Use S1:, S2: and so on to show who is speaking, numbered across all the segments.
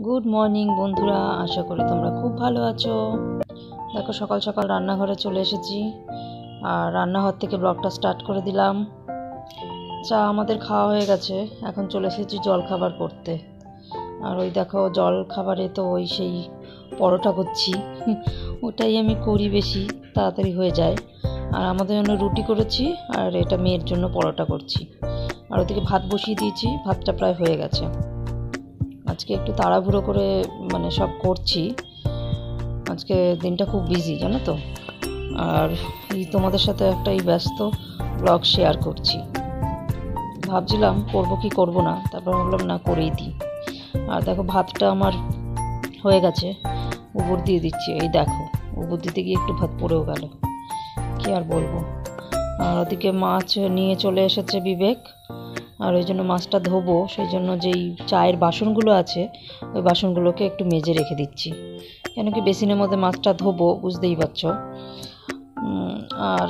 S1: Good morning বন্ধুরা, আশা করি তোমরা খুব ভালো আছো। দেখো সকাল সকাল রান্নাঘরে চলে এসেছি আর রান্নাঘর থেকে ব্লগটা স্টার্ট করে দিলাম। চা আমাদের খাওয়া হয়ে গেছে, এখন চলে এসেছি জল খাবার করতে। আর ওই দেখো জল খাবারে তো ওই সেই পরোটা করছি ওটাই আমি করি, বেশি তাড়াতাড়ি হয়ে যায়। আর আমাদের জন্য রুটি করেছি আর এটা মেয়ের জন্য পরোটা করছি। আর ওদিকে ভাত বসিয়ে দিয়েছি, ভাতটা প্রায় হয়ে গেছে। আজকে একটু তাড়াহুড়ো করে সব করছি, আজকে দিনটা খুব বিজি জানো তো। আর তোমাদের সাথে একটা ব্যস্ত ব্লগ শেয়ার করছি। ভাবছিলাম করব কি করব না, তারপর ভাবলাম না করেই দিই। আর দেখো ভাতটা আমার হয়ে গেছে, উপর দিয়ে দিচ্ছি। এই দেখো উপর দিতে গিয়ে একটু ভাত পড়েও গেল, কি আর বলবো। আর ওদিকে মাছ নিয়ে চলে এসেছে বিবেক, আর ওই জন্য মাছটা ধোবো, সেই জন্য যেই চায়ের বাসনগুলো আছে ওই বাসনগুলোকে একটু মেজে রেখে দিচ্ছি, কেন কি বেসিনের মধ্যে মাছটা ধোবো, বুঝতেই পারছো। আর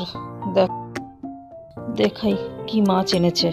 S1: দেখাই কি মাছ এনেছে।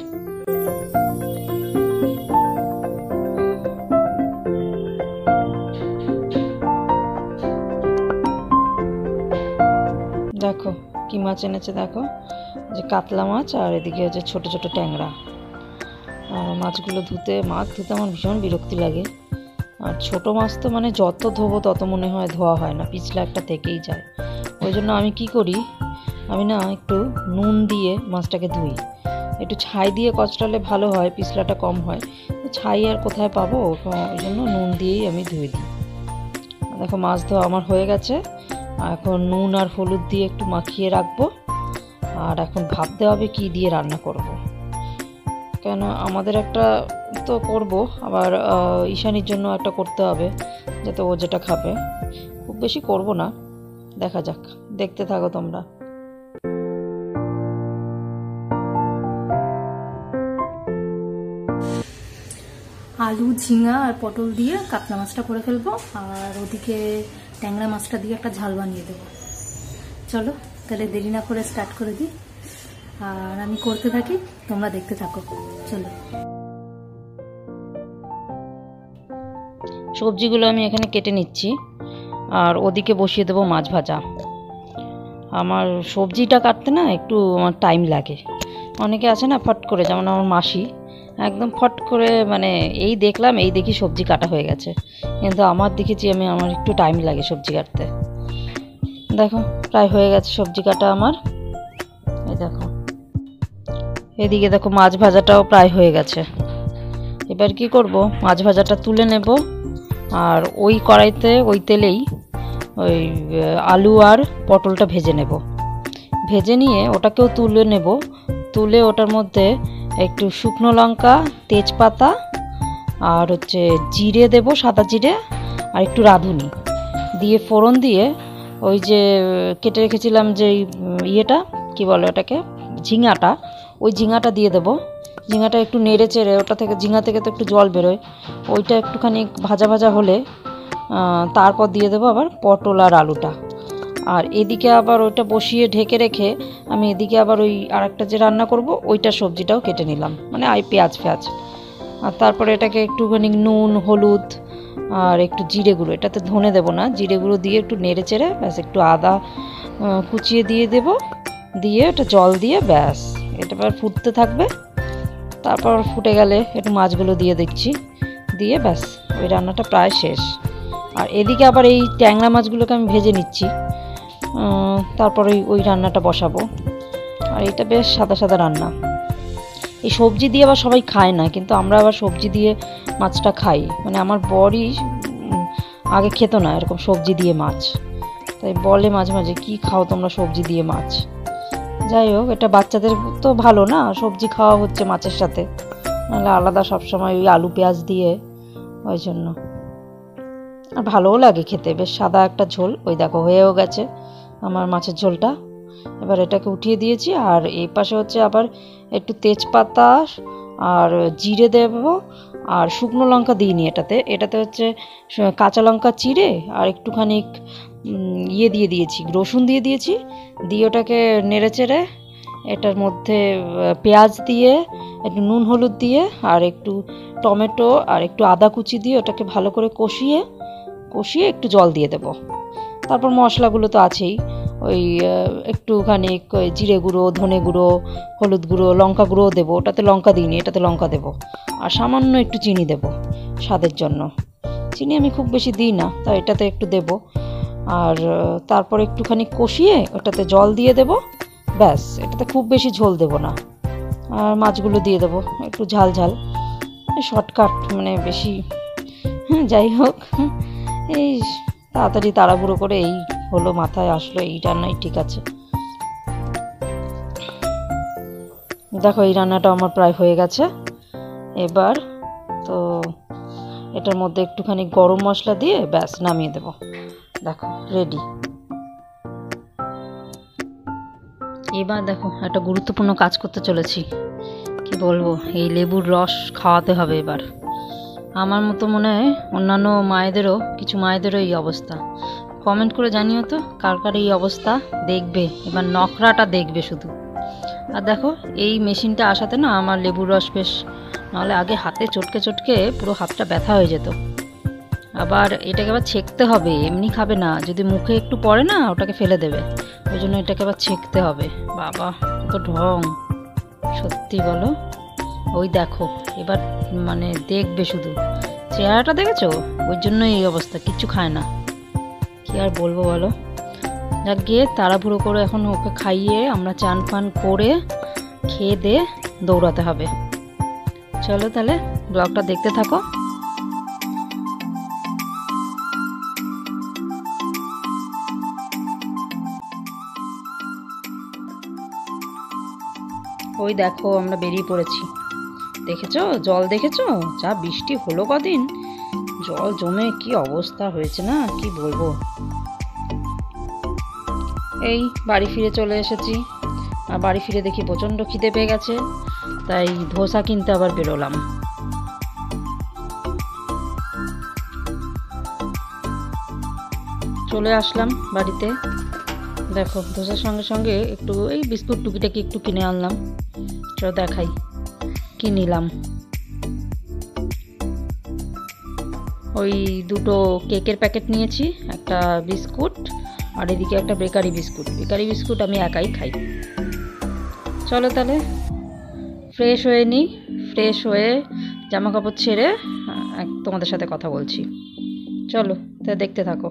S1: দেখো কি মাছ এনেছে, দেখো যে কাতলা মাছ, আর এদিকে হচ্ছে ছোট ছোট ট্যাংরা। আর মাছগুলো মাছ ধুতে আমার ভীষণ বিরক্তি লাগে। আর ছোটো মাছ তো যত ধোবো তত মনে হয় ধোয়া হয় না, পিছলা একটা থেকেই যায়। ওই জন্য আমি কি করি, আমি একটু নুন দিয়ে মাছটাকে ধুই। একটু ছাই দিয়ে কচলালে ভালো হয়, পিছলাটা কম হয়। ছাই আর কোথায় পাবো, ওই জন্য নুন দিয়েই আমি ধুয়ে দিই। দেখো মাছ ধোয়া আমার হয়ে গেছে, এখন নুন আর হলুদ দিয়ে একটু মাখিয়ে রাখবো। আর এখন ভাবতে হবে কি দিয়ে রান্না করব। কেন আমাদের একটা তো করব, আবার ঈশানীর জন্য একটা করতে হবে, যাতে ও যেটা খাবে। খুব বেশি করব না, দেখা যাক, দেখতে থাকো তোমরা।
S2: আলু, ঝিঙা আর পটল দিয়ে কাতলা মাছটা করে ফেলবো, আর ওদিকে ট্যাংরা মাছটা দিয়ে একটা ঝাল বানিয়ে দেবো। চলো তাহলে দেরি না করে স্টার্ট করে দিই, আর আমি করতে থাকি, তোমরা দেখতে থাকো। চলো,
S1: সবজিগুলো আমি এখানে কেটে নিচ্ছি, আর ওদিকে বসিয়ে দেবো মাছ ভাজা। আমার সবজিটা কাটতে একটু আমার টাইম লাগে। অনেকে আছে না ফট করে, যেমন আমার মাসি একদম ফট করে, এই দেখলাম এই দেখি সবজি কাটা হয়ে গেছে। কিন্তু আমার দেখেছি আমার একটু টাইম লাগে সবজি কাটতে। দেখো প্রায় হয়ে গেছে সবজি কাটা আমার। এই দেখো এদিকে দেখো মাছ ভাজাটাও প্রায় হয়ে গেছে। এবার কি করব, মাছ ভাজাটা তুলে নেব, আর ওই কড়াইতে ওই তেলেই ওই আলু আর পটলটা ভেজে নেব। ভেজে নিয়ে ওটাকেও তুলে নেব। তুলে ওটার মধ্যে একটু শুকনো লঙ্কা, তেজপাতা আর হচ্ছে জিরে দেব, সাদা জিরে, আর একটু রাঁধুনি দিয়ে ফোড়ন দিয়ে ওই যে কেটে রেখেছিলাম যে ইয়েটা কি বলে ওটাকে, ঝিঙাটা, ওই ঝিঙাটা দিয়ে দেবো। ঝিঙাটা একটু নেড়ে চেড়ে, ওটা থেকে ঝিঙা থেকে তো একটু জল বেরোয়, ওইটা একটুখানি ভাজা ভাজা হলে তারপর দিয়ে দেবো আবার পটল আর আলুটা। আর এদিকে আবার ওইটা বসিয়ে ঢেকে রেখে আমি এদিকে আবার ওই আরেকটা যে রান্না করব ওইটা সবজিটাও কেটে নিলাম, পেঁয়াজ। আর তারপরে এটাকে একটুখানি নুন, হলুদ আর একটু জিরে গুঁড়ো, এটাতে ধনে দেবো না, জিরে গুঁড়ো দিয়ে একটু নেড়ে চেড়ে ব্যাস, একটু আদা কুচিয়ে দিয়ে দেবো, দিয়ে এটা জল দিয়ে ব্যাস এটা এবার ফুটতে থাকবে। তারপর ফুটে গেলে একটু মাছগুলো দিয়ে দিচ্ছি, দিয়ে ব্যাস ওই রান্নাটা প্রায় শেষ। আর এদিকে আবার এই ট্যাংরা মাছগুলোকে আমি ভেজে নিচ্ছি, তারপর ওই রান্নাটা বসাবো। আর এটা বেশ সাদা সাদা রান্না। এই সবজি দিয়ে আবার সবাই খায় না, কিন্তু আমরা আবার সবজি দিয়ে মাছটা খাই। আমার বরই আগে খেত না এরকম সবজি দিয়ে মাছ, তাই বলে মাঝে মাঝে কি খাও তোমরা সবজি দিয়ে মাছ। যাই হোক, এটা বাচ্চাদের তো ভালো না, সবজি খাওয়া হচ্ছে মাছের সাথে, নাহলে আলাদা সবসময় ওই আলু পেঁয়াজ দিয়ে, ওই জন্য। আর ভালোও লাগে খেতে, বেশ সাদা একটা ঝোল। ওই দেখো হয়েও গেছে আমার মাছের ঝোলটা। এবার এটাকে উঠিয়ে দিয়েছি, আর এই পাশে হচ্ছে আবার একটু তেজপাতা আর জিরে দেব, আর শুকনো লঙ্কা দিইনি এটাতে হচ্ছে কাঁচা লঙ্কা চিড়ে আর একটুখানি দিয়ে দিয়েছি, রসুন দিয়ে দিয়েছি, দিয়ে ওটাকে নেড়ে চেড়ে এটার মধ্যে পেঁয়াজ দিয়ে একটু নুন হলুদ দিয়ে আর একটু টমেটো আর একটু আদা কুচি দিয়ে ওটাকে ভালো করে কষিয়ে একটু জল দিয়ে দেব। তারপর মশলাগুলো তো আছেই, ওই একটুখানি জিরে গুঁড়ো, ধনে গুঁড়ো, হলুদ গুঁড়ো, লঙ্কা গুঁড়োও দেবো। ওটাতে লঙ্কা দিইনি, এটাতে লঙ্কা দেবো। আর সামান্য একটু চিনি দেব স্বাদের জন্য। চিনি আমি খুব বেশি দিই না, তাই এটাতে একটু দেব। আর তারপর একটুখানি কষিয়ে ওটাতে জল দিয়ে দেব। ব্যাস, এটাতে খুব বেশি ঝোল দেব না। আর মাছগুলো দিয়ে দেবো একটু ঝাল ঝাল, শর্টকাট, মানে বেশি। যাই হোক, এই তাড়াতাড়ি তাড়াহুড়ো করে এই হলো, মাথায় আসলো এই রান্নাই ঠিক আছে। দেখো এই রান্নাটা আমার প্রায় হয়ে গেছে। এবার তো এটার মধ্যে একটুখানি গরম মশলা দিয়ে ব্যাস নামিয়ে দেব। দেখো রেডি। এবার দেখো একটা গুরুত্বপূর্ণ কাজ করতে চলেছি। কি বলবো, এই লেবুর রস খাওয়াতে হবে এবার। আমার মতো মনে হয় অন্যান্য মায়েদেরও, কিছু মায়েদেরও এই অবস্থা। কমেন্ট করে জানিও তো কার কার এই অবস্থা। দেখবে এবার নখরাটা দেখবে শুধু। আর দেখো এই মেশিনটা আসাতে না আমার লেবুর রস বেশ, নাহলে আগে হাতে চটকে চটকে পুরো হাতটা ব্যথা হয়ে যেত। আবার এটাকে আবার ছেঁকতে হবে, এমনি খাবে না। যদি মুখে একটু পড়ে না ওটাকে ফেলে দেবে, ওই জন্য এটাকে আবার ছেঁকতে হবে। বাবা কত ঢং, সত্যি বলো। ওই দেখো এবার মানে দেখবে শুধু, চেহারাটা দেখেছো? ওই জন্য এই অবস্থা, কিচ্ছু খায় না। কি আর বলবো বলো। যাক গিয়ে তাড়াহুড়ো করে এখন ওকে খাইয়ে আমরা চান ফান করে খেয়ে দিয়ে দৌড়াতে হবে। চলো তাহলে ব্লগটা দেখতে থাকো। ওই দেখো আমরা বেরিয়ে পড়েছি। দেখেছো জল, দেখেছো যা বৃষ্টি হলো কদিন, জল জমে কি অবস্থা হয়েছে না, কি বলবো। এই বাড়ি ফিরে চলে এসেছি। আর বাড়ি ফিরে দেখি প্রচণ্ড খিদে পেয়ে গেছে, তাই ধোসা কিনতে আবার বেরোলাম। চলে আসলাম বাড়িতে। দেখো ধোসার সঙ্গে সঙ্গে একটু এই বিস্কুট টুকিটাকি একটু কিনে আনলাম। চলো দেখাই কি নিলাম। ওই দুটো কেকের প্যাকেট নিয়েছি, একটা বিস্কুট আর এদিকে একটা বেকারি বিস্কুট। বেকারি বিস্কুট আমি একাই খাই। চলো তাহলে ফ্রেশ হয়ে নিই। ফ্রেশ হয়ে জামা কাপড় ছেড়ে তোমাদের সাথে কথা বলছি। চলো তাহলে দেখতে থাকো।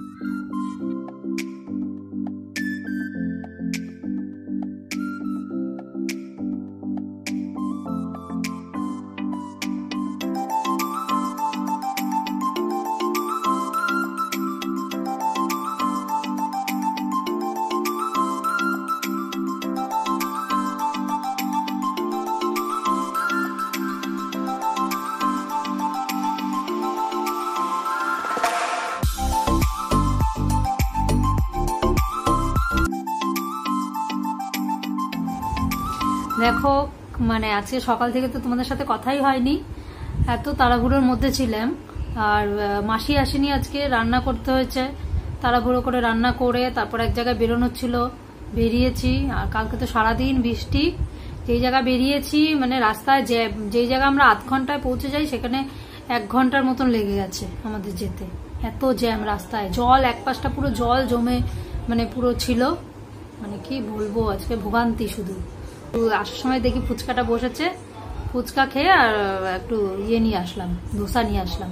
S2: দেখো মানে আজকে সকাল থেকে তো তোমাদের সাথে কথাই হয়নি, এত তাড়াহুড়োর মধ্যে ছিলাম। আর মাসি আসেনি আজকে, রান্না করতে হয়েছে। তাড়াহুড়ো করে রান্না করে তারপর এক জায়গায় বেরোনোর ছিল, বেরিয়েছি। আর কালকে তো সারাদিন বৃষ্টি। যেই জায়গা বেরিয়েছি মানে রাস্তায় জ্যাম, যেই জায়গা আমরা আধ ঘন্টায় পৌঁছে যাই সেখানে 1 ঘন্টার মতন লেগে গেছে আমাদের যেতে। এত জ্যাম রাস্তায়, জল এক পাশটা পুরো জল জমে মানে পুরো ছিল। মানে কি বলবো, আজকে ভোগান্তি শুধু। আসার সময় দেখি ফুচকাটা বসেছে, ফুচকা খেয়ে আর একটু ইয়ে নিয়ে আসলাম, ধোসা নিয়ে আসলাম।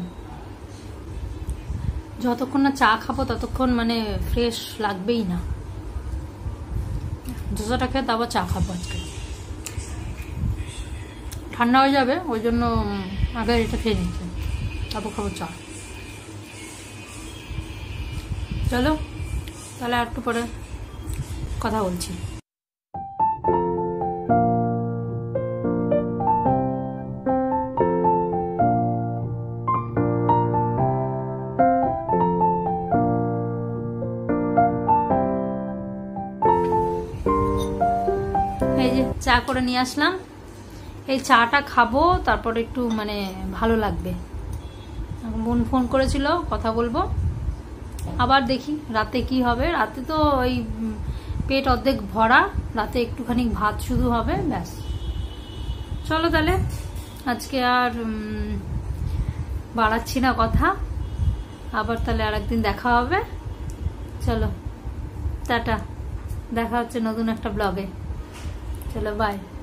S2: যতক্ষণ না চা খাবো ততক্ষণ মানে ফ্রেশ লাগবেই না। ধোসাটা খেয়ে তারপর চা খাবো। আজকে ঠান্ডা হয়ে যাবে, ওই জন্য আগে এটা খেয়ে নিচ্ছি, তারপর খাবো চা। চলো তাহলে আর একটু পরে কথা বলছি। এই যে চা করে নিয়ে আসলাম, এই চাটা খাবো, তারপর একটু মানে ভালো লাগবে। বোন ফোন করেছিল, কথা বলবো। আবার দেখি রাতে কি হবে। রাতে তো ওই পেট অর্ধেক ভরা, রাতে একটুখানি ভাত শুধু হবে, ব্যাস। চলো তাহলে আজকে আর বাড়াচ্ছি না কথা, আবার তাহলে আরেকদিন দেখা হবে। চলো টাটা, দেখা হচ্ছে নতুন একটা ব্লগে। চলো বাই।